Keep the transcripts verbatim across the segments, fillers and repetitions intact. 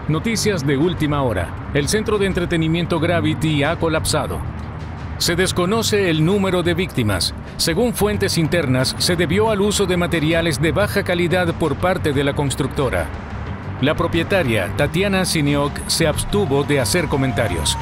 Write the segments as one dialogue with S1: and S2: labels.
S1: Noticias de última hora. El centro de entretenimiento Gravity ha colapsado. Se desconoce el número de víctimas. Según fuentes internas, se debió al uso de materiales de baja calidad por parte de la constructora. La propietaria, Tatiana Siniok, se abstuvo de hacer comentarios.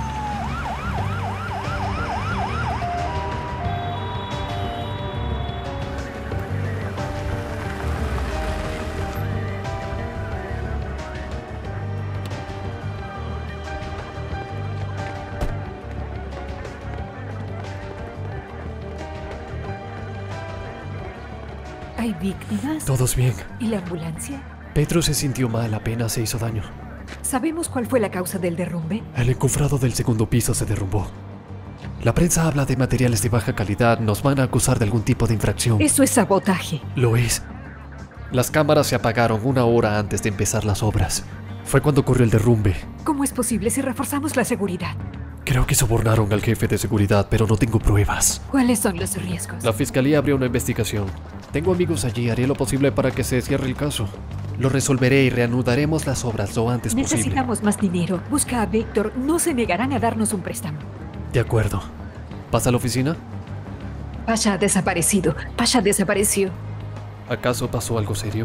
S2: ¿Hay víctimas?
S3: Todos bien.
S2: ¿Y la ambulancia?
S3: Pedro se sintió mal, apenas se hizo daño.
S2: ¿Sabemos cuál fue la causa del derrumbe?
S3: El encofrado del segundo piso se derrumbó. La prensa habla de materiales de baja calidad. Nos van a acusar de algún tipo de infracción.
S2: Eso es sabotaje.
S3: Lo es. Las cámaras se apagaron una hora antes de empezar las obras. Fue cuando ocurrió el derrumbe.
S2: ¿Cómo es posible si reforzamos la seguridad?
S3: Creo que sobornaron al jefe de seguridad, pero no tengo pruebas.
S2: ¿Cuáles son los riesgos?
S3: La fiscalía abrió una investigación. Tengo amigos allí, haré lo posible para que se cierre el caso. Lo resolveré y reanudaremos las obras lo antes posible.
S2: Necesitamos más dinero. Busca a Víctor. No se negarán a darnos un préstamo.
S3: De acuerdo. ¿Pasa a la oficina?
S2: Pasha ha desaparecido. Pasha desapareció.
S3: ¿Acaso pasó algo serio?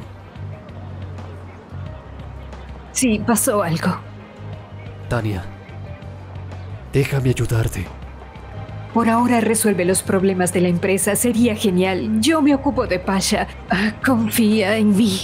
S2: Sí, pasó algo.
S3: Tania, déjame ayudarte.
S2: Por ahora resuelve los problemas de la empresa. Sería genial. Yo me ocupo de Pasha. Ah, confía en mí.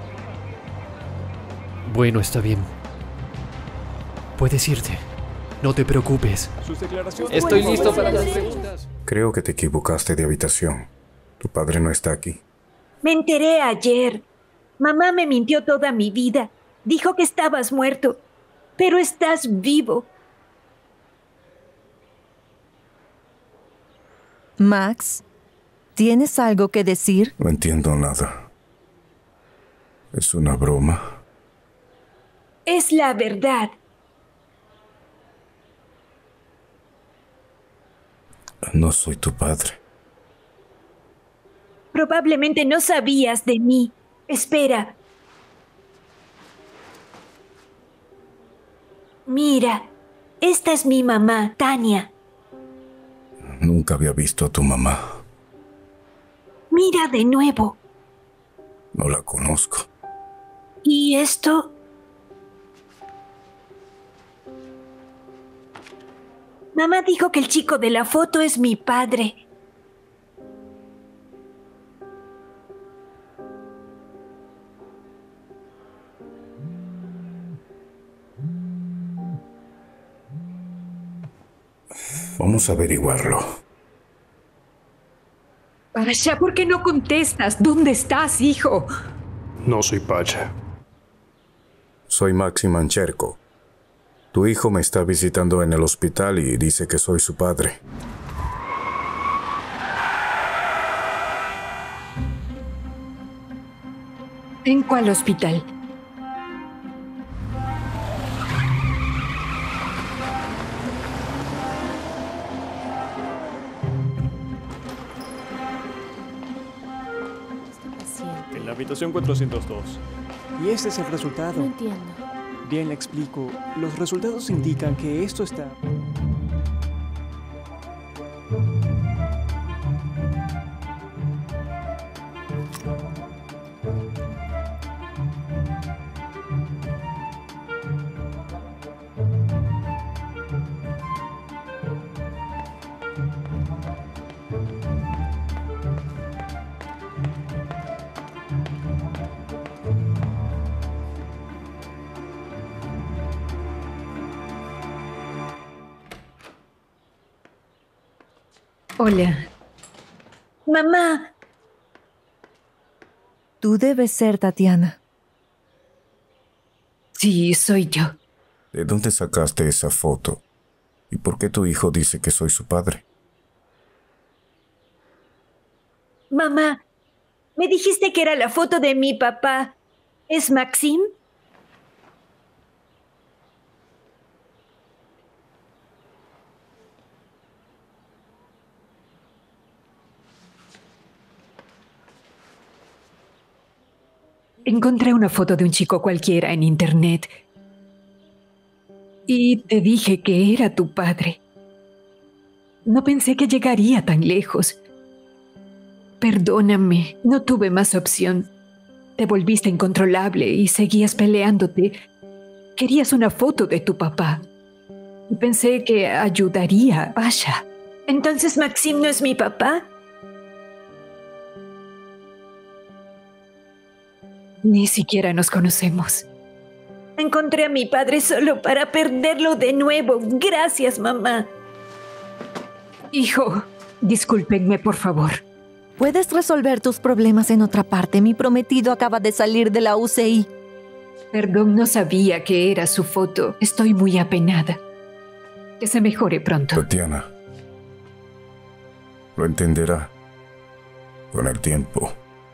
S3: Bueno, está bien. Puedes irte. No te preocupes. Estoy listo para las preguntas.
S4: Creo que te equivocaste de habitación. Tu padre no está aquí.
S5: Me enteré ayer. Mamá me mintió toda mi vida. Dijo que estabas muerto, pero estás vivo.
S6: Max, ¿tienes algo que decir?
S4: No entiendo nada. ¿Es una broma?
S5: Es la verdad.
S4: No soy tu padre.
S5: Probablemente no sabías de mí. Espera. Mira, esta es mi mamá, Tania.
S4: Nunca había visto a tu mamá.
S5: Mira de nuevo.
S4: No la conozco.
S5: ¿Y esto? Mamá dijo que el chico de la foto es mi padre.
S4: Vamos a averiguarlo.
S2: Pasha, ¿por qué no contestas? ¿Dónde estás, hijo?
S7: No soy Pasha.
S4: Soy Maxi Mancherko. Tu hijo me está visitando en el hospital y dice que soy su padre.
S2: ¿En cuál hospital?
S7: En la habitación cuatrocientos dos. Y este es el resultado.
S8: No entiendo.
S7: Bien, le explico. Los resultados indican que esto está...
S2: Hola.
S5: Mamá.
S6: Tú debes ser Tatiana.
S2: Sí, soy yo.
S4: ¿De dónde sacaste esa foto? ¿Y por qué tu hijo dice que soy su padre?
S5: Mamá, me dijiste que era la foto de mi papá. ¿Es Maxim?
S2: Encontré una foto de un chico cualquiera en internet. y te dije que era tu padre. No pensé que llegaría tan lejos. Perdóname, no tuve más opción. Te volviste incontrolable y seguías peleándote. Querías una foto de tu papá. Y pensé que ayudaría a Pasha.
S5: ¿Entonces Maxim no es mi papá?
S2: Ni siquiera nos conocemos.
S5: Encontré a mi padre solo para perderlo de nuevo. Gracias, mamá.
S2: Hijo, discúlpenme, por favor.
S6: Puedes resolver tus problemas en otra parte. Mi prometido acaba de salir de la U C I.
S2: Perdón, no sabía que era su foto. Estoy muy apenada. Que se mejore pronto.
S4: Tatiana, lo entenderá con el tiempo.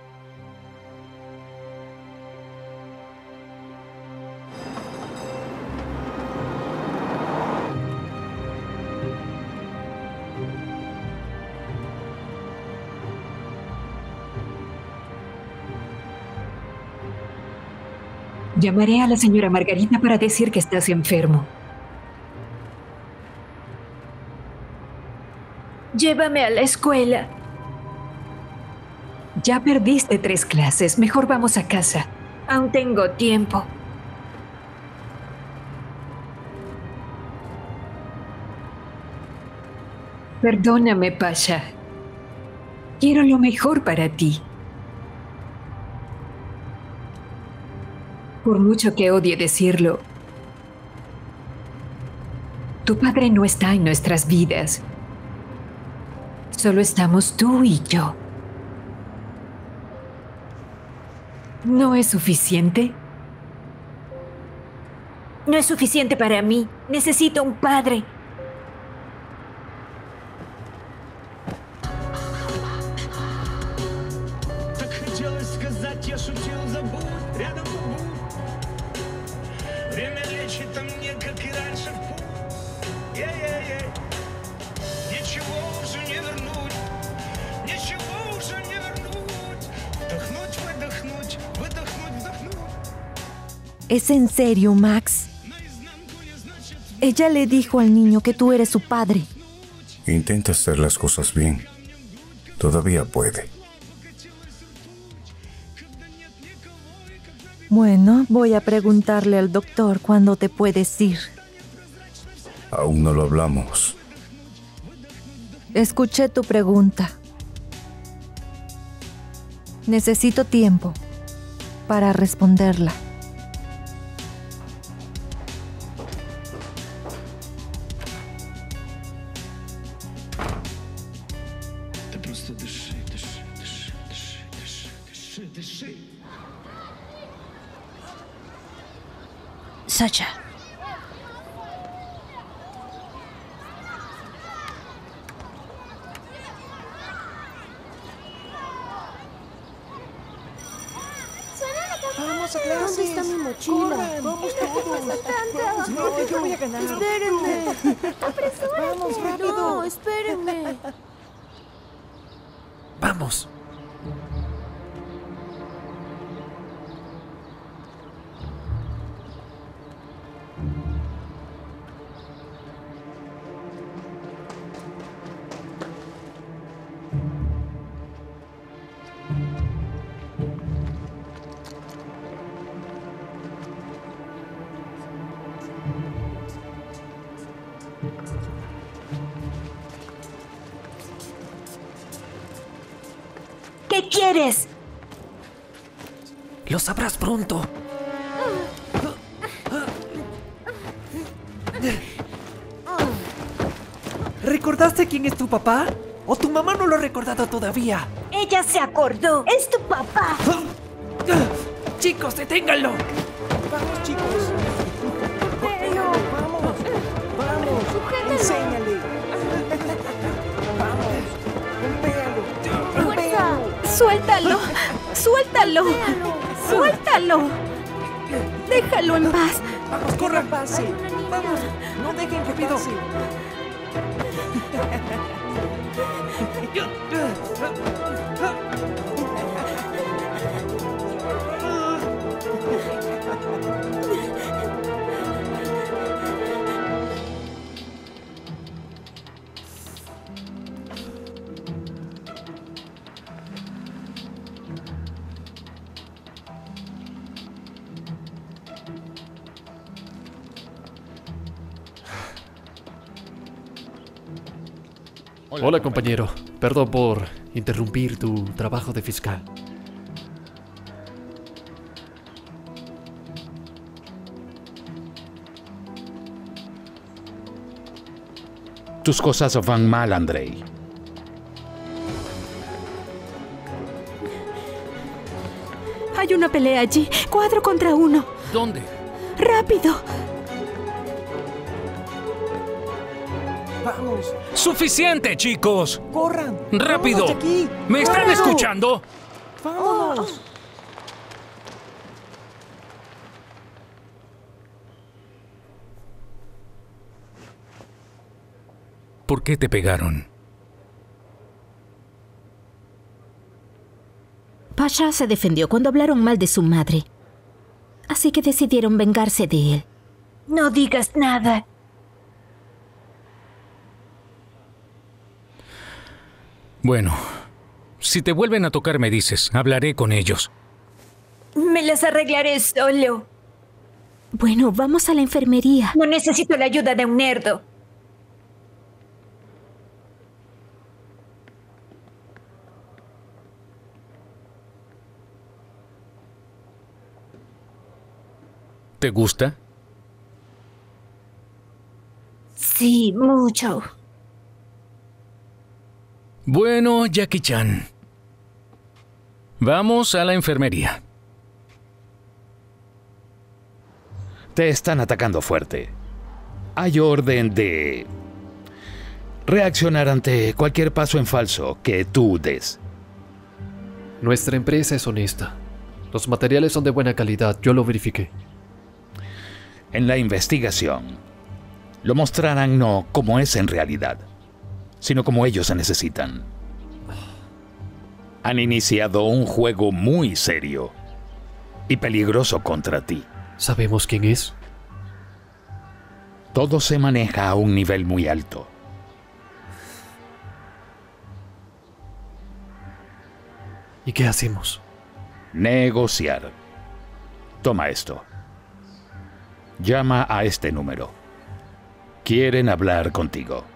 S2: Llamaré a la señora Margarita para decir que estás enfermo.
S5: Llévame a la escuela.
S2: Ya perdiste tres clases. Mejor vamos a casa.
S5: Aún tengo tiempo.
S2: Perdóname, Pasha. Quiero lo mejor para ti. Por mucho que odie decirlo, tu padre no está en nuestras vidas. Solo estamos tú y yo. ¿No es suficiente?
S5: No es suficiente para mí. Necesito un padre.
S6: ¿Es en serio, Max? Ella le dijo al niño que tú eres su padre.
S4: Intenta hacer las cosas bien. Todavía puede.
S6: Bueno, voy a preguntarle al doctor cuándo te puedes ir.
S4: Aún no lo hablamos.
S6: Escuché tu pregunta. Necesito tiempo para responderla.
S8: Sacha.
S9: Vamos a clases.
S8: ¿Dónde está mi mochila?
S9: Corran. Vamos todos.
S8: Vamos,
S9: No, yo voy a ganar.
S8: Espérenme.
S9: Vamos, rápido.
S8: No, espérenme.
S3: ¡Vamos!
S5: ¿Qué quieres?
S3: Lo sabrás pronto. ¿Recordaste quién es tu papá? ¿O tu mamá no lo ha recordado todavía?
S5: Ella se acordó. Es tu papá.
S3: ¡Chicos, deténganlo!
S9: Vamos, chicos. Golpéalo, vamos. Vamos. Enséñale. Vamos. Golpéalo. Golpéalo.
S8: Suéltalo. Suéltalo. Suéltalo. Déjalo en paz.
S9: Vamos, corran, pase. Vamos. No dejen que pase.
S3: Hola, Hola compañero. Perdón por interrumpir tu trabajo de fiscal.
S10: Tus cosas van mal, Andrei.
S8: Hay una pelea allí. Cuatro contra uno.
S1: ¿Dónde?
S8: ¡Rápido!
S9: Vamos.
S1: ¡Suficiente, chicos!
S9: ¡Corran!
S1: ¡Rápido!
S9: ¡Vámonos de aquí!
S1: ¿Me están
S9: ¡Rápido!
S1: escuchando?
S9: ¡Vámonos!
S1: ¿Por qué te pegaron?
S8: Pasha se defendió cuando hablaron mal de su madre. Así que decidieron vengarse de él.
S5: No digas nada.
S1: Bueno, si te vuelven a tocar me dices, hablaré con ellos.
S5: Me las arreglaré solo.
S8: Bueno, vamos a la enfermería.
S5: No necesito la ayuda de un nerdo.
S1: ¿Te gusta?
S5: Sí, mucho.
S1: Bueno, Jackie-chan. Vamos a la enfermería.
S10: Te están atacando fuerte. Hay orden de reaccionar ante cualquier paso en falso que tú des.
S3: Nuestra empresa es honesta. Los materiales son de buena calidad, yo lo verifiqué.
S10: En la investigación, lo mostrarán no como es en realidad, sino como ellos se necesitan. Han iniciado un juego muy serio y peligroso contra ti.
S3: ¿Sabemos quién es?
S10: Todo se maneja a un nivel muy alto.
S3: ¿Y qué hacemos?
S10: Negociar. Toma esto. Llama a este número. Quieren hablar contigo.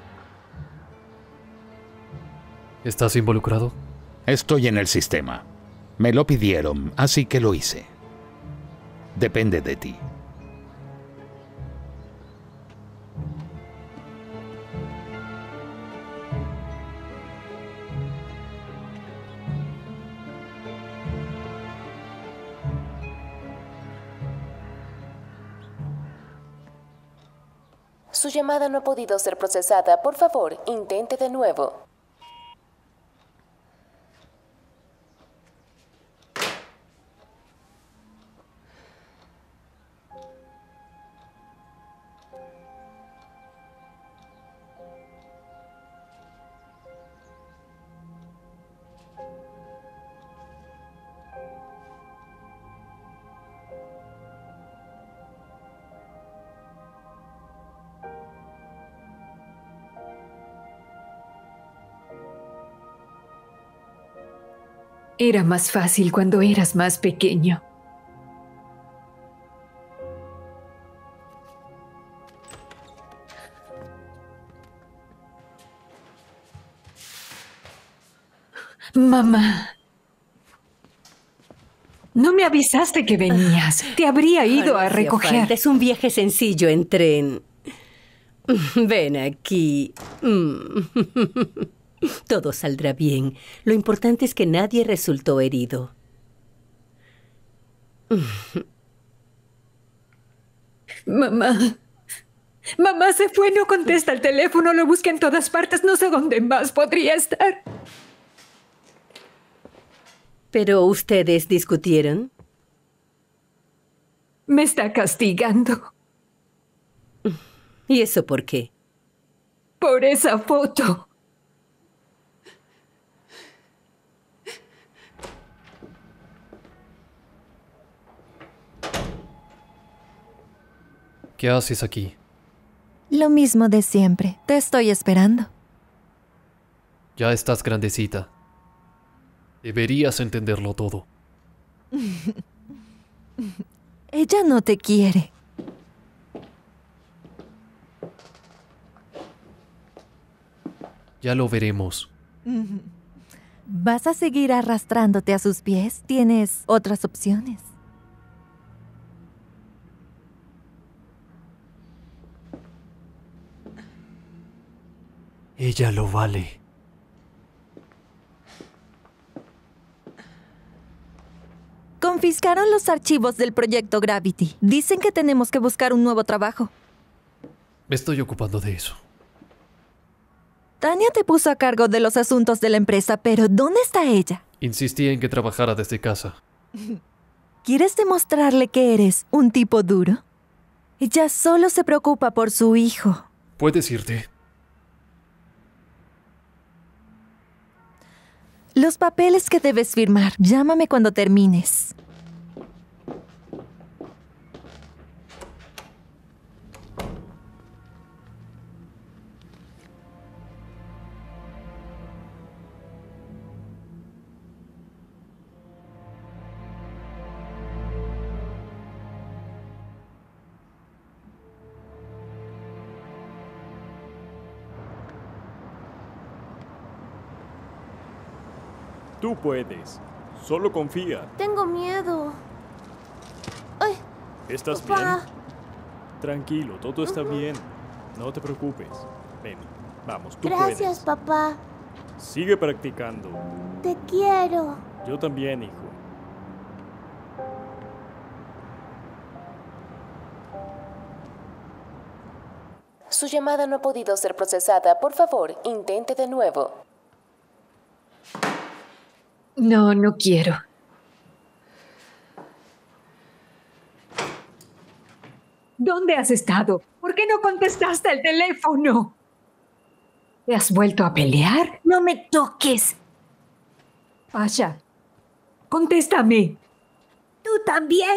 S3: ¿Estás involucrado?
S10: Estoy en el sistema. Me lo pidieron, así que lo hice. Depende de ti.
S11: Su llamada no ha podido ser procesada. Por favor, intente de nuevo.
S2: Era más fácil cuando eras más pequeño. Mamá. No me avisaste que venías. Te habría ido
S12: No
S2: a
S12: hacía
S2: recoger.
S12: falta. Es un viaje sencillo en tren. Ven aquí. Todo saldrá bien. Lo importante es que nadie resultó herido.
S2: Mamá. Mamá se fue, no contesta el teléfono, lo busqué en todas partes, no sé dónde más podría estar.
S12: ¿Pero ustedes discutieron?
S2: Me está castigando.
S12: ¿Y eso por qué?
S2: Por esa foto.
S3: ¿Qué haces aquí?
S6: Lo mismo de siempre. Te estoy esperando.
S3: Ya estás grandecita. Deberías entenderlo todo.
S6: Ella no te quiere.
S3: Ya lo veremos.
S6: ¿Vas a seguir arrastrándote a sus pies? Tienes otras opciones.
S3: Ella lo vale.
S6: Confiscaron los archivos del proyecto Gravity. Dicen que tenemos que buscar un nuevo trabajo.
S3: Me estoy ocupando de eso.
S6: Tania te puso a cargo de los asuntos de la empresa, pero ¿dónde está ella?
S3: Insistí en que trabajara desde casa.
S6: ¿Quieres demostrarle que eres un tipo duro? Ella solo se preocupa por su hijo.
S3: Puedes irte.
S6: Los papeles que debes firmar. Llámame cuando termines.
S7: Tú puedes. Solo confía.
S13: Tengo miedo. Ay,
S7: ¿Estás
S13: papá.
S7: bien? Tranquilo, todo está bien. No te preocupes. Ven, vamos, tú
S13: Gracias,
S7: puedes.
S13: papá.
S7: Sigue practicando.
S13: Te quiero.
S7: Yo también, hijo.
S11: Su llamada no ha podido ser procesada. Por favor, intente de nuevo.
S2: No, no quiero. ¿Dónde has estado? ¿Por qué no contestaste el teléfono? ¿Te has vuelto a pelear?
S5: No me toques.
S2: Pasha, contéstame.
S5: ¿Tú también?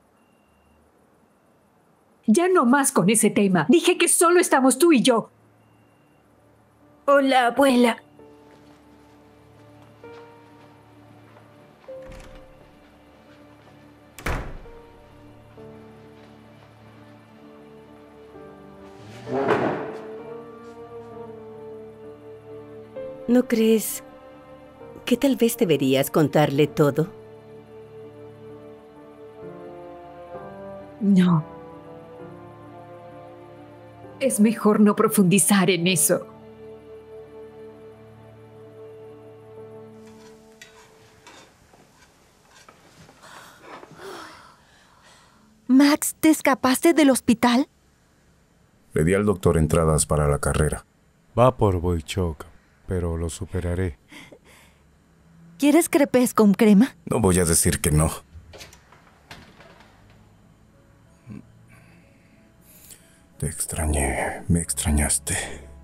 S2: Ya no más con ese tema. Dije que solo estamos tú y yo.
S5: Hola, abuela.
S12: ¿No crees que tal vez deberías contarle todo?
S2: No. Es mejor no profundizar en eso.
S6: Max, ¿te escapaste del hospital?
S4: Le di al doctor entradas para la carrera.
S14: Va por Boichok, pero lo superaré.
S6: ¿Quieres crepes con crema?
S4: No voy a decir que no. Te extrañé, me extrañaste.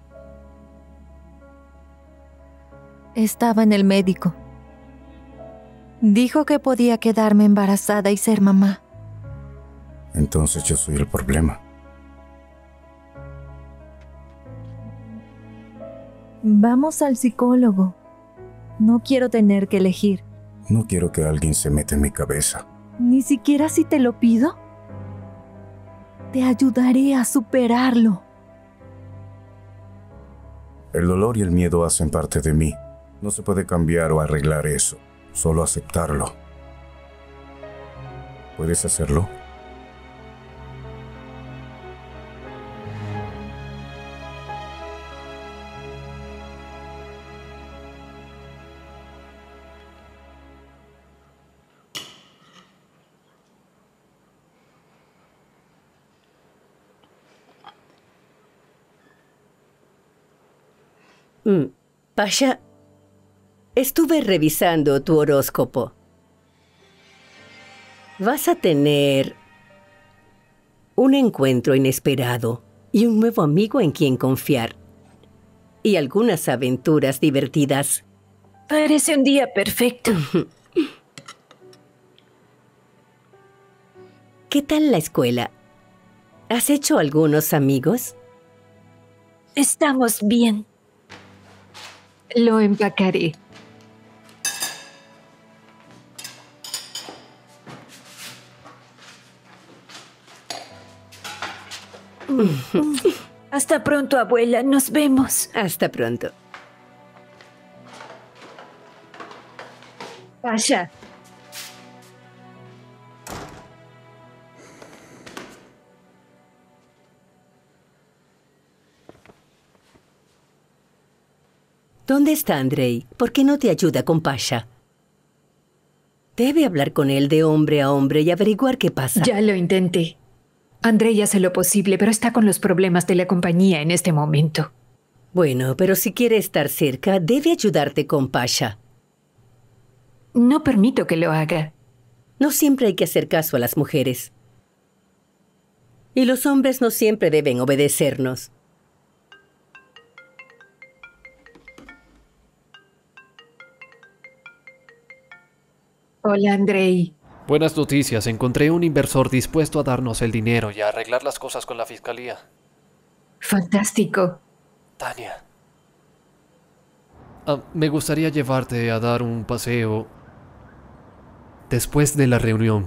S6: Estaba en el médico. Dijo que podía quedarme embarazada y ser mamá.
S4: Entonces yo soy el problema.
S6: Vamos al psicólogo. No quiero tener que elegir.
S4: No quiero que alguien se meta en mi cabeza.
S6: Ni siquiera si te lo pido. Te ayudaré a superarlo.
S4: El dolor y el miedo hacen parte de mí. No se puede cambiar o arreglar eso. Solo aceptarlo. ¿Puedes hacerlo?
S12: Mm, Pasha, estuve revisando tu horóscopo. Vas a tener un encuentro inesperado y un nuevo amigo en quien confiar. Y algunas aventuras divertidas.
S5: Parece un día perfecto.
S12: ¿Qué tal la escuela? ¿Has hecho algunos amigos?
S5: Estamos bien.
S2: Lo empacaré.
S5: Hasta pronto, abuela. Nos vemos.
S12: Hasta pronto.
S5: Pasha.
S12: ¿Dónde está Andrei? ¿Por qué no te ayuda con Pasha? Debe hablar con él de hombre a hombre y averiguar qué pasa.
S2: Ya lo intenté. Andrei hace lo posible, pero está con los problemas de la compañía en este momento.
S12: Bueno, pero si quiere estar cerca, debe ayudarte con Pasha.
S2: No permito que lo haga.
S12: No siempre hay que hacer caso a las mujeres. Y los hombres no siempre deben obedecernos.
S2: Hola, Andrei.
S3: Buenas noticias. Encontré un inversor dispuesto a darnos el dinero y a arreglar las cosas con la fiscalía.
S2: Fantástico.
S3: Tania. Ah, me gustaría llevarte a dar un paseo después de la reunión.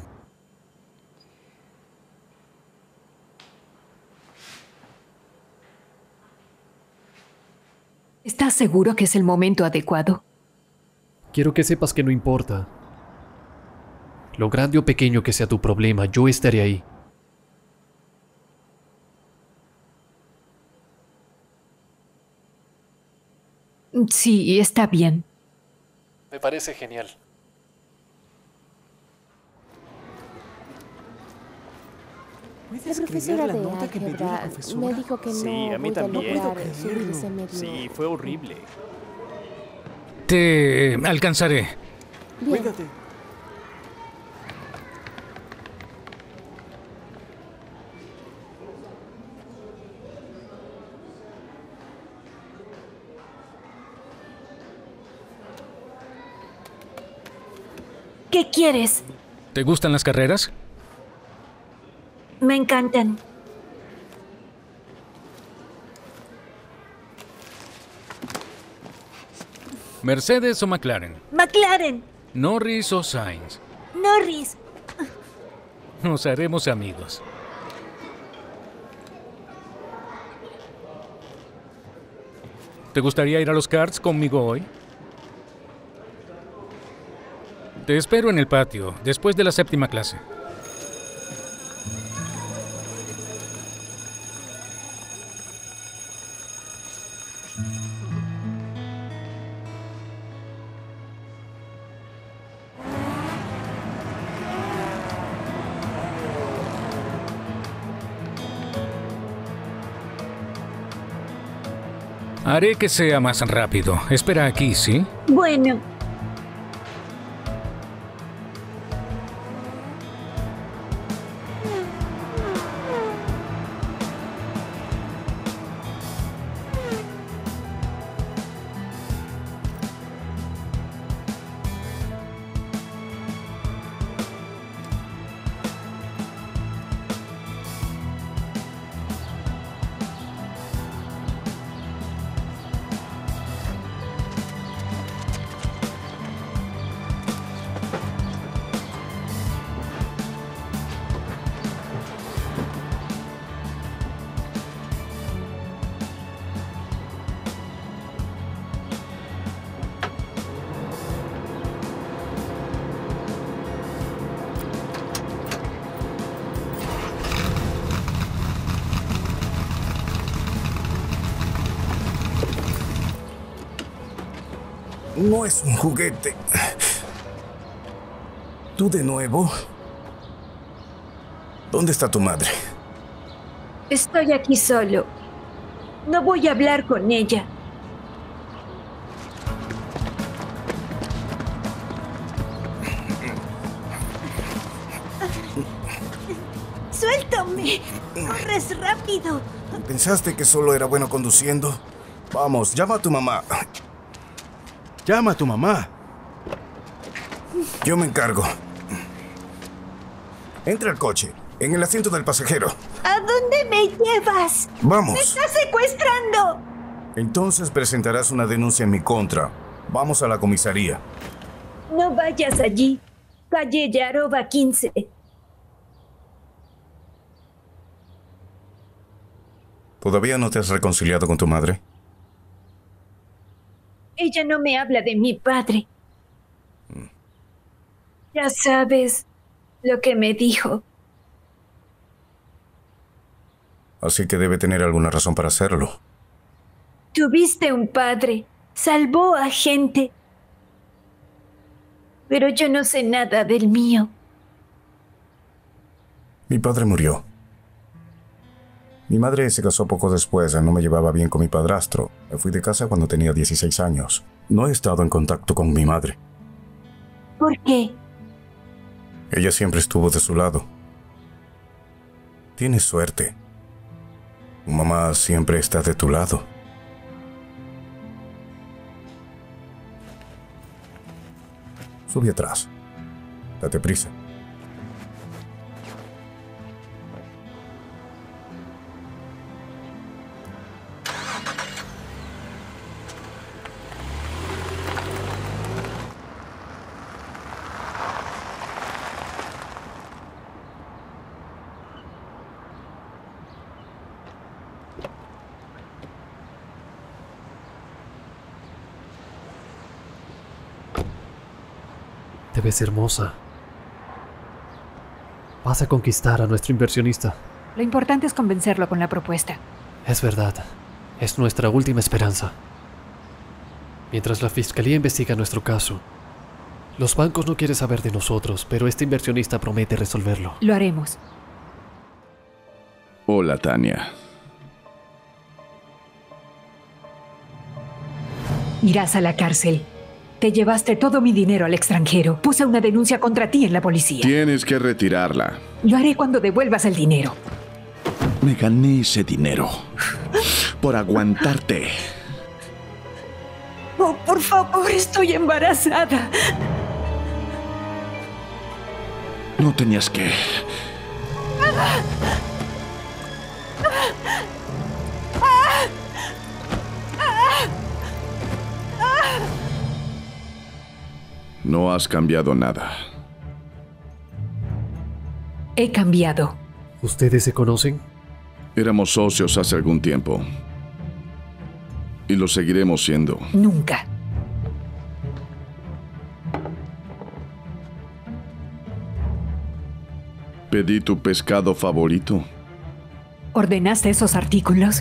S2: ¿Estás seguro que es el momento adecuado?
S3: Quiero que sepas que no importa. Lo grande o pequeño que sea tu problema, yo estaré ahí.
S2: Sí, está bien.
S3: Me parece genial.
S11: La profesora de álgebra me dijo que no
S7: Sí, a mí
S11: voy a
S7: también.
S11: lograr subir ese medio.
S7: Sí, fue horrible.
S1: Te alcanzaré.
S11: Bien.
S7: Cuídate.
S5: ¿Qué quieres?
S1: ¿Te gustan las carreras?
S5: Me encantan.
S1: ¿Mercedes o McLaren?
S5: McLaren.
S1: ¿Norris o Sainz?
S5: Norris.
S1: Nos haremos amigos. ¿Te gustaría ir a los karts conmigo hoy? Te espero en el patio, después de la séptima clase. Haré que sea más rápido. Espera aquí, ¿sí?
S5: Bueno.
S4: No es un juguete. ¿Tú de nuevo? ¿Dónde está tu madre?
S5: Estoy aquí solo. No voy a hablar con ella. ¡Suéltame! ¡Corres rápido!
S4: ¿Pensaste que solo era bueno conduciendo? Vamos, llama a tu mamá. Llama a tu mamá. Yo me encargo. Entra al coche, en el asiento del pasajero.
S5: ¿A dónde me llevas?
S4: Vamos.
S5: ¡Me estás secuestrando!
S4: Entonces presentarás una denuncia en mi contra. Vamos a la comisaría.
S5: No vayas allí. Calle Yarova quince.
S4: ¿Todavía no te has reconciliado con tu madre?
S5: Ella no me habla de mi padre. Ya sabes lo que me dijo.
S4: Así que debe tener alguna razón para hacerlo.
S5: Tuviste un padre. Salvó a gente. Pero yo no sé nada del mío.
S4: Mi padre murió. Mi madre se casó poco después. No me llevaba bien con mi padrastro. Me fui de casa cuando tenía dieciséis años. No he estado en contacto con mi madre.
S5: ¿Por qué?
S4: Ella siempre estuvo de su lado. Tienes suerte. Tu mamá siempre está de tu lado. Sube atrás. Date prisa.
S3: Te ves hermosa. Vas a conquistar a nuestro inversionista.
S2: Lo importante es convencerlo con la propuesta.
S3: Es verdad. Es nuestra última esperanza. Mientras la fiscalía investiga nuestro caso, los bancos no quieren saber de nosotros, pero este inversionista promete resolverlo.
S2: Lo haremos.
S15: Hola, Tania.
S2: Irás a la cárcel. Te llevaste todo mi dinero al extranjero. Puse una denuncia contra ti en la policía.
S15: Tienes que retirarla.
S2: Lo haré cuando devuelvas el dinero.
S15: Me gané ese dinero por aguantarte.
S2: Oh, por favor, estoy embarazada.
S15: No tenías que. No has cambiado nada.
S2: He cambiado.
S3: ¿Ustedes se conocen?
S15: Éramos socios hace algún tiempo. Y lo seguiremos siendo.
S2: Nunca.
S15: Pedí tu pescado favorito.
S2: ¿Ordenaste esos artículos?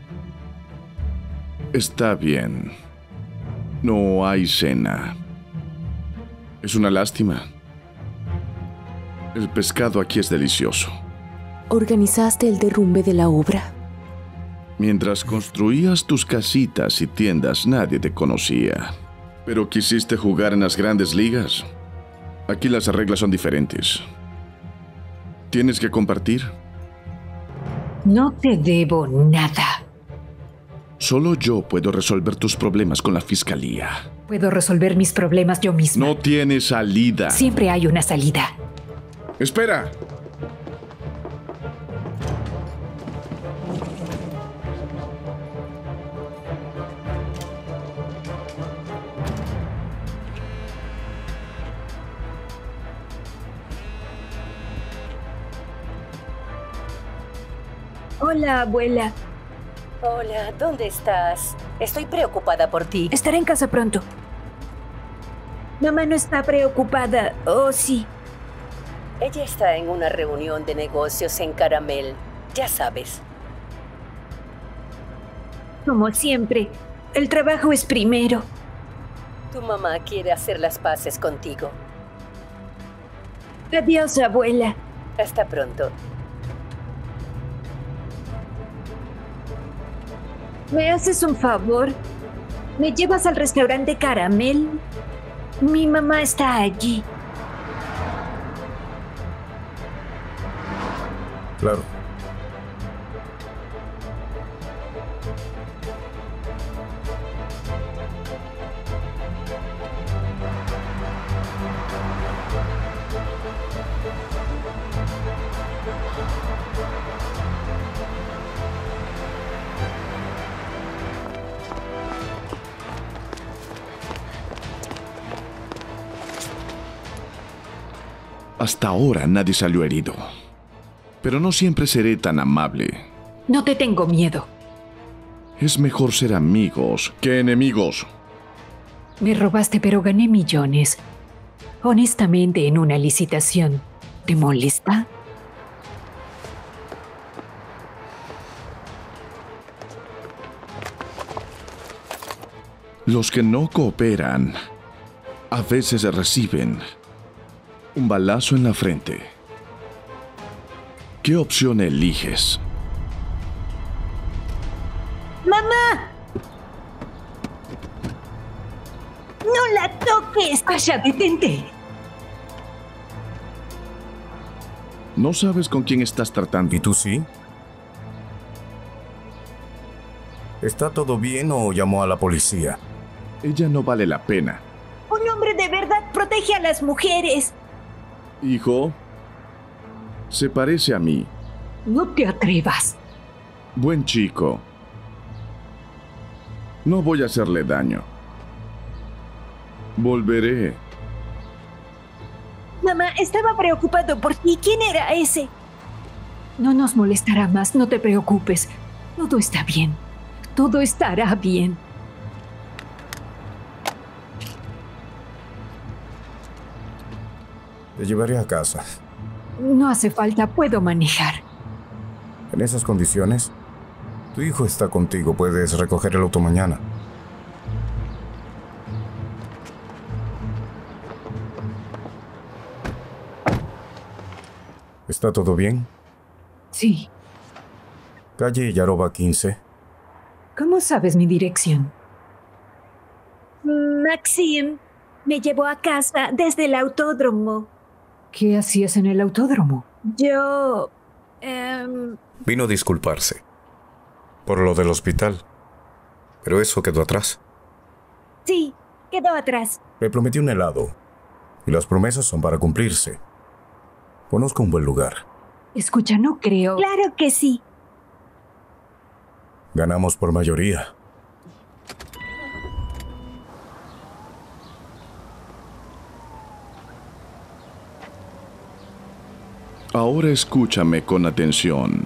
S15: Está bien. No hay cena. Es una lástima. El pescado aquí es delicioso.
S11: ¿Organizaste el derrumbe de la obra?
S15: Mientras construías tus casitas y tiendas, nadie te conocía. Pero quisiste jugar en las grandes ligas. Aquí las reglas son diferentes. Tienes que compartir.
S2: No te debo nada.
S15: Solo yo puedo resolver tus problemas con la fiscalía.
S2: Puedo resolver mis problemas yo misma.
S15: No tiene salida.
S2: Siempre hay una salida.
S15: ¡Espera!
S5: Hola, abuela.
S12: Hola, ¿dónde estás? Estoy preocupada por ti.
S5: Estaré en casa pronto. Mamá no está preocupada, ¿o sí?
S12: Ella está en una reunión de negocios en Caramel. Ya sabes.
S5: Como siempre, el trabajo es primero.
S12: Tu mamá quiere hacer las paces contigo.
S5: Adiós, abuela.
S12: Hasta pronto.
S5: ¿Me haces un favor? ¿Me llevas al restaurante Caramel? Mi mamá está allí.
S4: Claro.
S15: Hasta ahora nadie salió herido. Pero no siempre seré tan amable.
S2: No te tengo miedo.
S15: Es mejor ser amigos que enemigos.
S2: Me robaste, pero gané millones. Honestamente, en una licitación. ¿Te molesta?
S15: Los que no cooperan a veces reciben un balazo en la frente. ¿Qué opción eliges?
S5: ¡Mamá! ¡No la toques!
S2: ¡Asha, detente!
S15: No sabes con quién estás tratando.
S4: ¿Y tú sí? ¿Está todo bien o llamó a la policía?
S15: Ella no vale la pena.
S5: Un hombre de verdad protege a las mujeres.
S15: Hijo, se parece a mí.
S2: No te atrevas.
S15: Buen chico. No voy a hacerle daño. Volveré.
S5: Mamá, estaba preocupado por ti. ¿Quién era ese?
S2: No nos molestará más, no te preocupes. Todo está bien. Todo estará bien.
S4: Te llevaré a casa.
S2: No hace falta, puedo manejar.
S4: En esas condiciones, tu hijo está contigo. Puedes recoger el auto mañana. ¿Está todo bien?
S2: Sí.
S4: Calle Yaroba quince.
S2: ¿Cómo sabes mi dirección?
S5: Maxim me llevó a casa desde el autódromo.
S2: ¿Qué hacías en el autódromo?
S5: Yo... Um...
S4: Vino a disculparse por lo del hospital. Pero eso quedó atrás.
S5: Sí, quedó atrás.
S4: Le prometí un helado. Y las promesas son para cumplirse. Conozco un buen lugar.
S2: Escucha, no creo...
S5: Claro que sí.
S4: Ganamos por mayoría.
S15: Ahora escúchame con atención.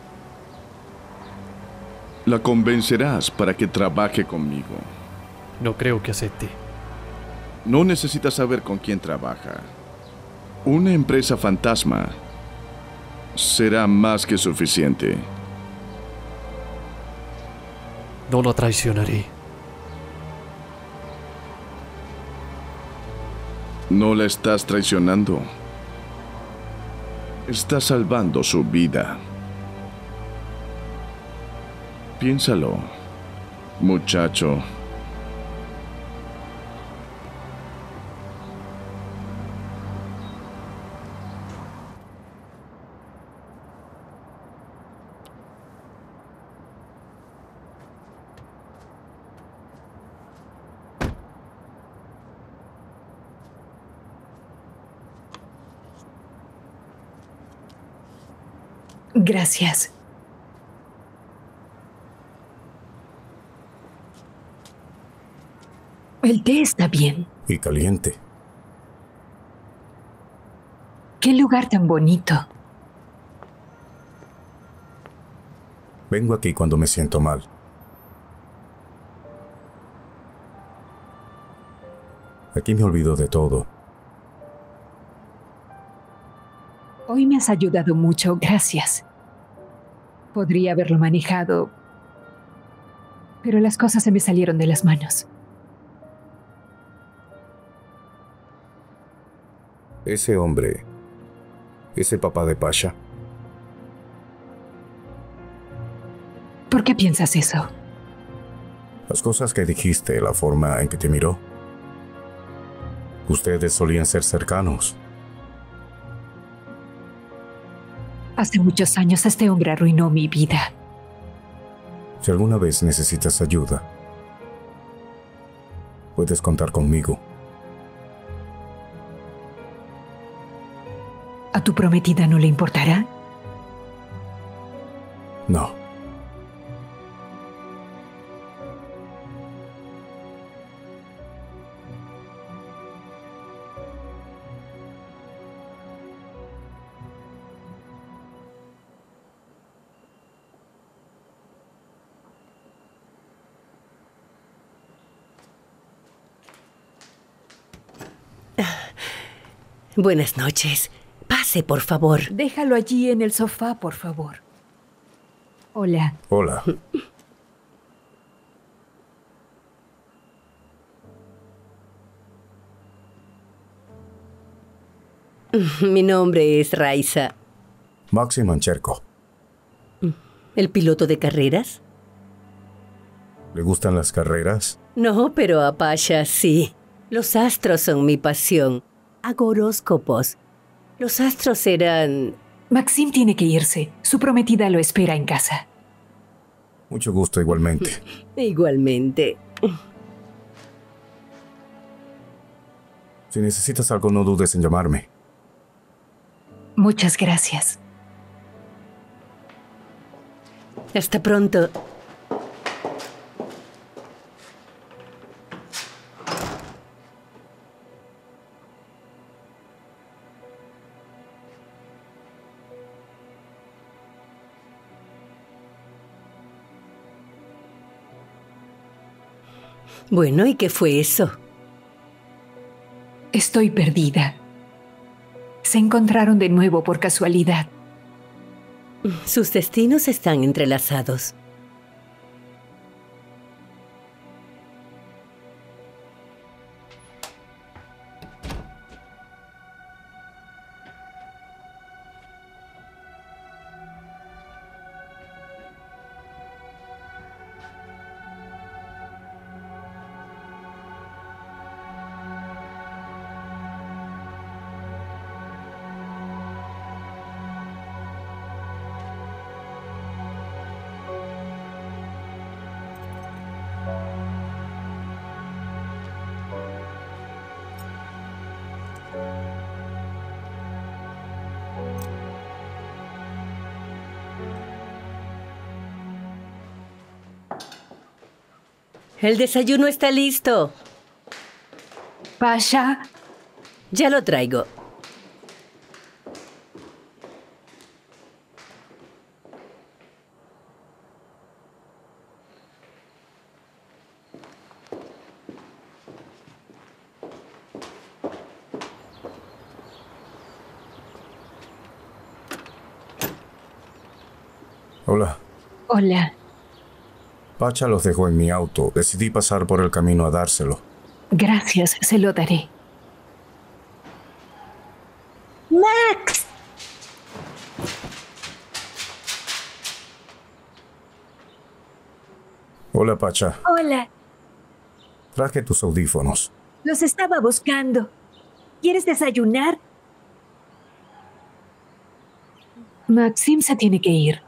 S15: La convencerás para que trabaje conmigo.
S3: No creo que acepte.
S15: No necesitas saber con quién trabaja. Una empresa fantasma será más que suficiente.
S3: No lo traicionaré.
S15: No la estás traicionando. Estás salvando su vida. Piénsalo, muchacho.
S2: Gracias. El té está bien.
S4: Y caliente.
S2: Qué lugar tan bonito.
S4: Vengo aquí cuando me siento mal. Aquí me olvido de todo.
S2: Hoy me has ayudado mucho, gracias. Podría haberlo manejado, pero las cosas se me salieron de las manos.
S4: Ese hombre es el papá de Pasha.
S2: ¿Por qué piensas eso?
S4: Las cosas que dijiste, la forma en que te miró. Ustedes solían ser cercanos.
S2: Hace muchos años este hombre arruinó mi vida.
S4: Si alguna vez necesitas ayuda, puedes contar conmigo.
S2: ¿A tu prometida no le importará?
S4: No.
S12: Buenas noches. Pase, por favor.
S2: Déjalo allí en el sofá, por favor. Hola.
S4: Hola.
S12: Mi nombre es Raiza.
S4: Maxim Mancherko.
S12: ¿El piloto de carreras?
S4: ¿Le gustan las carreras?
S12: No, pero a Pasha sí. Los astros son mi pasión. Hago horóscopos. Los astros eran...
S2: Maxim tiene que irse. Su prometida lo espera en casa.
S4: Mucho gusto igualmente.
S12: Igualmente.
S4: Si necesitas algo, no dudes en llamarme.
S2: Muchas gracias.
S12: Hasta pronto. Bueno, ¿y qué fue eso?
S2: Estoy perdida. Se encontraron de nuevo por casualidad.
S12: Sus destinos están entrelazados. El desayuno está listo.
S2: Pasha.
S12: Ya lo traigo.
S4: Hola.
S2: Hola.
S4: Pacha los dejó en mi auto. Decidí pasar por el camino a dárselo.
S2: Gracias, se lo daré.
S5: ¡Max!
S4: Hola, Pacha.
S5: Hola.
S4: Traje tus audífonos.
S5: Los estaba buscando. ¿Quieres desayunar?
S2: Maxim se tiene que ir.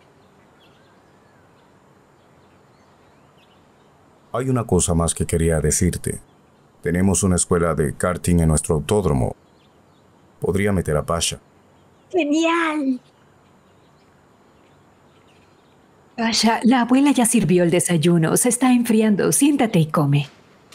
S4: Hay una cosa más que quería decirte. Tenemos una escuela de karting en nuestro autódromo. Podría meter a Pasha.
S5: ¡Genial!
S2: Pasha, la abuela ya sirvió el desayuno. Se está enfriando. Siéntate y come.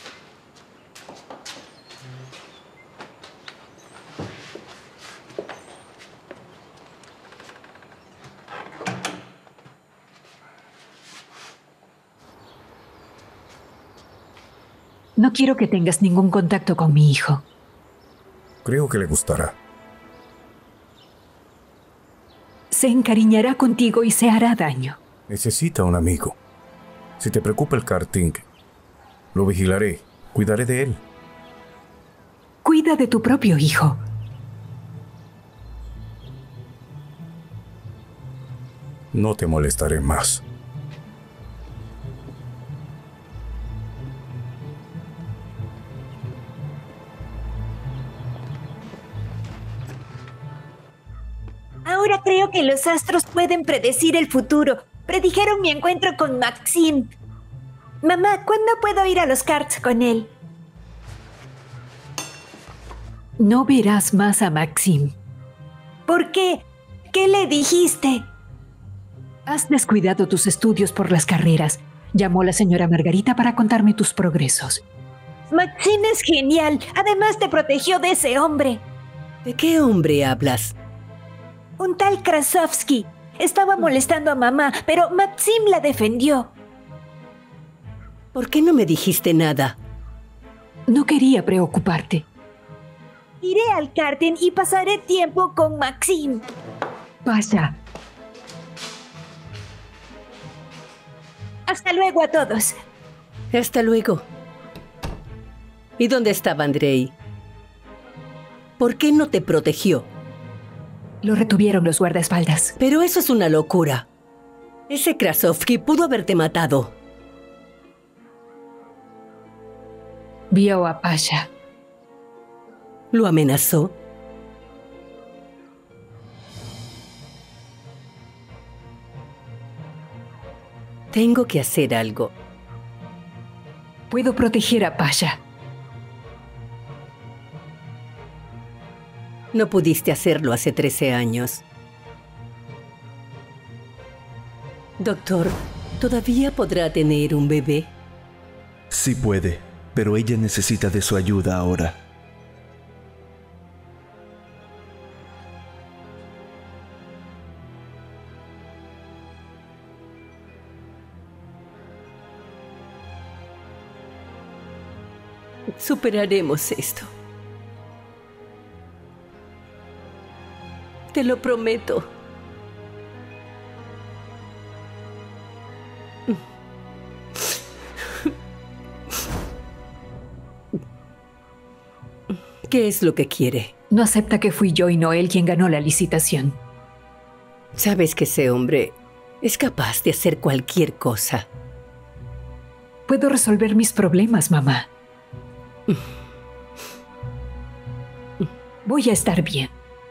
S2: No quiero que tengas ningún contacto con mi hijo.
S4: Creo que le gustará.
S2: Se encariñará contigo y se hará daño.
S4: Necesita un amigo. Si te preocupa el karting, lo vigilaré. Cuidaré de él.
S2: Cuida de tu propio hijo.
S4: No te molestaré más.
S5: Ahora creo que los astros pueden predecir el futuro. Predijeron mi encuentro con Maxim. Mamá, ¿cuándo puedo ir a los karts con él?
S2: No verás más a Maxim.
S5: ¿Por qué? ¿Qué le dijiste?
S2: Has descuidado tus estudios por las carreras. Llamó la señora Margarita para contarme tus progresos.
S5: Maxim es genial. Además te protegió de ese hombre.
S12: ¿De qué hombre hablas?
S5: Un tal Krasovsky. Estaba molestando a mamá, pero Maxim la defendió.
S12: ¿Por qué no me dijiste nada?
S2: No quería preocuparte.
S5: Iré al karting y pasaré tiempo con Maxim.
S2: Pasha.
S5: Hasta luego a todos.
S12: Hasta luego. ¿Y dónde estaba Andrei? ¿Por qué no te protegió?
S2: Lo retuvieron los guardaespaldas.
S12: Pero eso es una locura. Ese Krasovsky pudo haberte matado.
S2: Vio a Pasha.
S12: ¿Lo amenazó? Tengo que hacer algo.
S2: Puedo proteger a Pasha.
S12: No pudiste hacerlo hace trece años. Doctor, ¿todavía podrá tener un bebé?
S16: Sí puede, pero ella necesita de su ayuda ahora.
S12: Superaremos esto. Te lo prometo. ¿Qué es lo que quiere?
S2: No acepta que fui yo y no él quien ganó la licitación.
S12: Sabes que ese hombre es capaz de hacer cualquier cosa.
S2: Puedo resolver mis problemas, mamá. Voy a estar bien.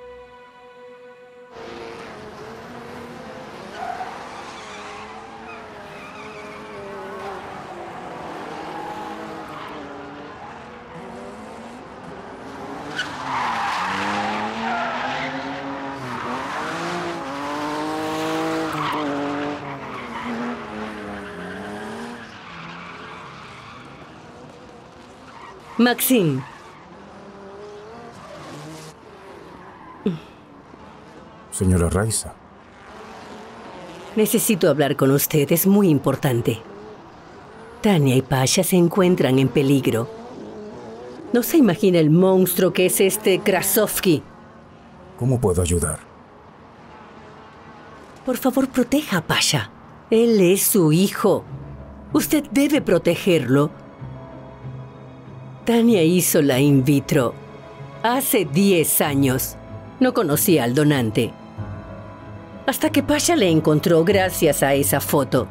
S12: Maxim.
S4: Señora Raiza.
S12: Necesito hablar con usted, es muy importante. Tania y Pasha se encuentran en peligro. No se imagina el monstruo que es este Krasovsky.
S4: ¿Cómo puedo ayudar?
S12: Por favor, proteja a Pasha. Él es su hijo. Usted debe protegerlo. Tania hizo la in vitro hace diez años. No conocía al donante. Hasta que Pasha le encontró gracias a esa foto.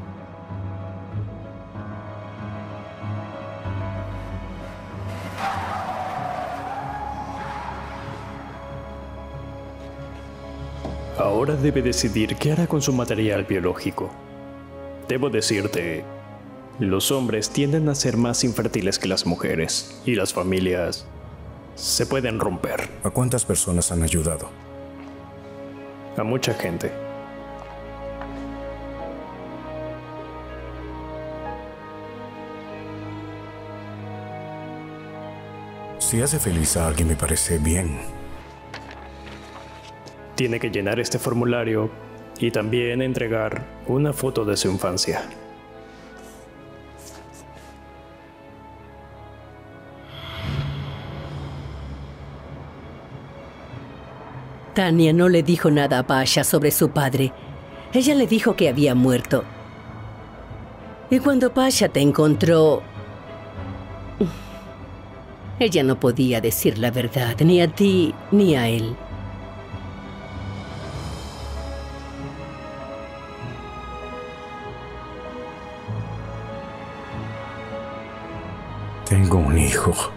S7: Ahora debe decidir qué hará con su material biológico. Debo decirte, los hombres tienden a ser más infértiles que las mujeres, y las familias se pueden romper.
S4: ¿A cuántas personas han ayudado?
S7: A mucha gente.
S4: Si hace feliz a alguien me parece bien.
S7: Tiene que llenar este formulario y también entregar una foto de su infancia.
S12: Tania no le dijo nada a Pasha sobre su padre. Ella le dijo que había muerto. Y cuando Pasha te encontró, ella no podía decir la verdad, ni a ti ni a él.
S4: Tengo un hijo.